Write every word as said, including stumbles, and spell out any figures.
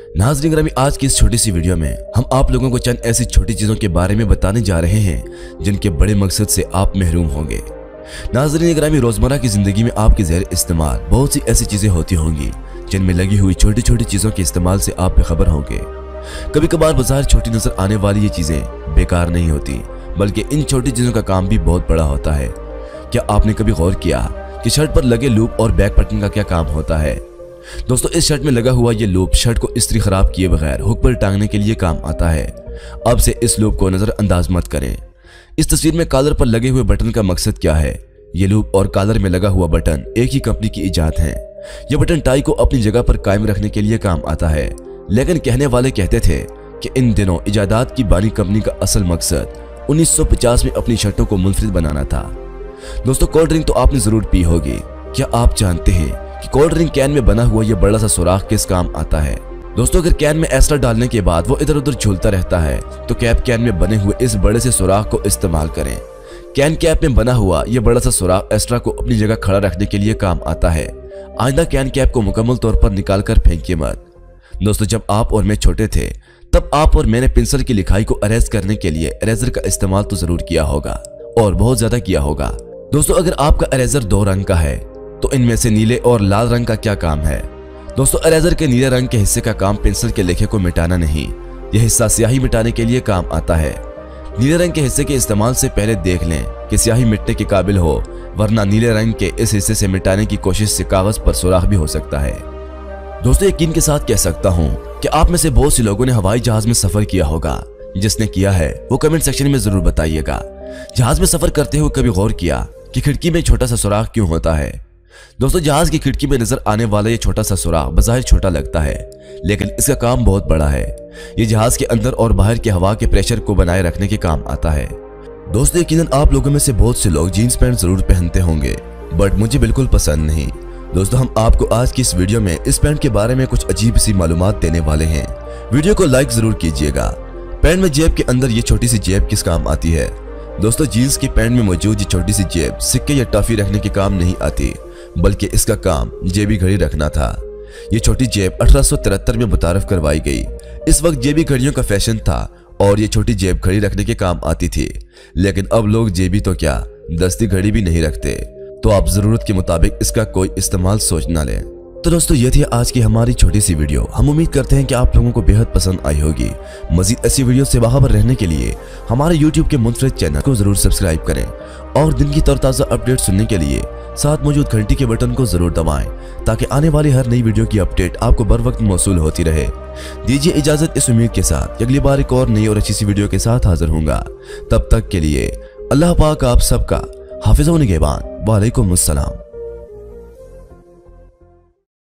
नाज़रीन ग्रामी, आज की इस छोटी सी वीडियो में हम आप लोगों को चंद ऐसी छोटी चीजों के बारे में बताने जा रहे हैं जिनके बड़े मकसद से आप महरूम होंगे। नाज़रीन ग्रामी, रोजमर्रा की जिंदगी में आपके ज़ेर इस्तेमाल बहुत सी ऐसी चीजें होती होंगी जिनमें लगी हुई छोटी छोटी चीजों के इस्तेमाल से आप बेखबर होंगे। कभी कभार बाजार छोटी नजर आने वाली ये चीजें बेकार नहीं होती, बल्कि इन छोटी चीजों का काम भी बहुत बड़ा होता है। क्या आपने कभी गौर किया कि शर्ट पर लगे लूप और बैक बटन का क्या काम होता है? दोस्तों, इस शर्ट में लगा हुआ ये लूप शर्ट को इस्त्री खराब किए बगैर हुक पर टांगने के लिए काम आता है। अब से इस लूप को नजरअंदाज मत करें। इस तस्वीर में कॉलर पर लगे हुए बटन का मकसद क्या है? ये लूप और कॉलर में लगा हुआ बटन एक ही कंपनी की इजाद है। ये बटन टाई को अपनी जगह पर कायम रखने के लिए काम आता है, लेकिन कहने वाले कहते थे कि इन दिनों इजादात की बानी कंपनी का असल मकसद उन्नीस सौ पचास में अपनी शर्टों को मुनफरिद बनाना था। दोस्तों, कोल्ड ड्रिंक तो आपने जरूर पी होगी। क्या आप जानते हैं कि कोल्ड ड्रिंक कैन में बना हुआ यह बड़ा सा सुराख किस काम आता है? दोस्तों, अगर कैन में एस्टर डालने के बाद वो इधर उधर झूलता रहता है तो कैप कैन में बने हुए इस बड़े से सुराख को इस्तेमाल करें। कैन कैप में बना हुआ यह बड़ा सा सुराख एस्ट्रा को अपनी जगह खड़ा रखने के लिए काम आता है। आइंदा कैन कैप को मुकम्मल तौर पर निकाल कर फेंकिए मत। दोस्तों, जब आप और मैं छोटे थे तब आप और मैंने पेंसिल की लिखाई को अरेज करने के लिए इरेजर का इस्तेमाल तो जरूर किया होगा, और बहुत ज्यादा किया होगा। दोस्तों, अगर आपका इरेजर दो रंग का है तो इनमें से नीले और लाल रंग का क्या काम है? दोस्तों, इरेजर के नीले रंग के हिस्से का काम पेंसिल के लेखे को मिटाना नहीं, यह हिस्सा स्याही मिटाने के लिए काम आता है। नीले रंग के हिस्से के इस्तेमाल से पहले देख लें कि स्याही मिटने के काबिल हो, वरना नीले रंग के इस हिस्से से मिटाने की कोशिश से कागज पर सुराख भी हो सकता है। दोस्तों, यकीन के साथ कह सकता हूं कि आप में से बहुत सी लोगों ने हवाई जहाज में सफर किया होगा। जिसने किया है वो कमेंट सेक्शन में जरूर बताइएगा। जहाज में सफर करते हुए कभी गौर किया कि खिड़की में छोटा सा सुराख क्यों होता है? दोस्तों, जहाज की खिड़की में नजर आने वाला ये छोटा सा सुराख बज़ाहिर छोटा लगता है, लेकिन इसका काम बहुत बड़ा है। ये जहाज के अंदर और बाहर की हवा के प्रेशर को बनाए रखने के काम आता है। दोस्तों, यकीनन आप लोगों में से बहुत से लोग जीन्स पैंट जरूर पहनते होंगे, बट मुझे बिल्कुल पसंद नहीं। दोस्तों, हम आपको आज की इस वीडियो में इस पैंट के बारे में कुछ अजीब सी मालूमात देने वाले हैं। वीडियो को लाइक जरूर कीजिएगा। पैंट में जेब के अंदर ये छोटी सी जेब किस काम आती है? दोस्तों, जीन्स की पैंट में मौजूद ये छोटी सी जेब सिक्के या टॉफी रखने के काम नहीं आती, बल्कि इसका काम जेबी घड़ी रखना था। ये छोटी जेब अठारह सौ तिहत्तर में मुतारफ करवाई गई। इस वक्त जेबी घड़ियों का फैशन था और ये छोटी जेब घड़ी रखने के काम आती थी, लेकिन अब लोग जेबी तो क्या, दस्ती घड़ी भी नहीं रखते, तो आप जरूरत के मुताबिक इसका कोई इस्तेमाल सोच ना लें। तो दोस्तों, ये थी आज की हमारी छोटी सी वीडियो। हम उम्मीद करते हैं कि आप लोगों को बेहद पसंद आई होगी। मजीद ऐसी वीडियो से बाखबर रहने के लिए हमारे यूट्यूब के मुनफरिद चैनल को जरूर सब्सक्राइब करें और दिन की तरोताज़ा अपडेट सुनने के लिए साथ मौजूद घंटी के बटन को जरूर दबाएं, ताकि आने वाली हर नई वीडियो की अपडेट आपको बर वक्त मौसूल होती रहे। दीजिए इजाजत इस उम्मीद के साथ अगली बार एक और नई और अच्छी सी वीडियो के साथ हाजिर होऊंगा। तब तक के लिए अल्लाह पाक आप सबका हाफिज़ व निगहबान। वालेकुम अस्सलाम।